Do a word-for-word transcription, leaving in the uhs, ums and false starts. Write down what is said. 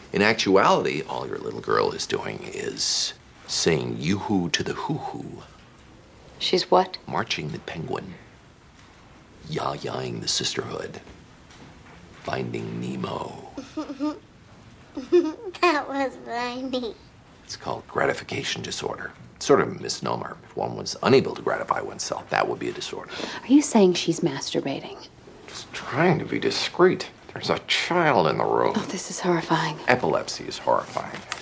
In actuality, all your little girl is doing is saying yoo-hoo to the hoo-hoo. She's what? Marching the penguin. Yah-yahing the sisterhood. Finding Nemo. That was funny. It's called gratification disorder. It's sort of a misnomer. If one was unable to gratify oneself, that would be a disorder. Are you saying she's masturbating? Just trying to be discreet. There's a child in the room. Oh, this is horrifying. Epilepsy is horrifying.